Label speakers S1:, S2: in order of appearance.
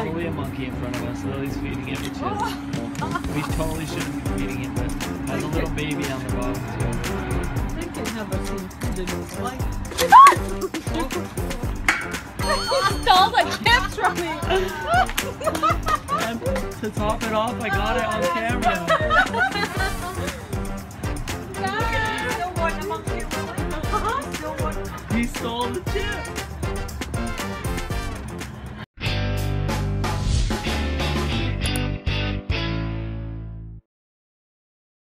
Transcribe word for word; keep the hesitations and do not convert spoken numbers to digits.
S1: totally a monkey in front of us. Lily's feeding him a chip. We totally shouldn't be feeding him, but has a little baby on the bottom too.
S2: They can have a food in like. He stole the chips from me.
S1: And to top it off, I got it on camera. He stole the chip.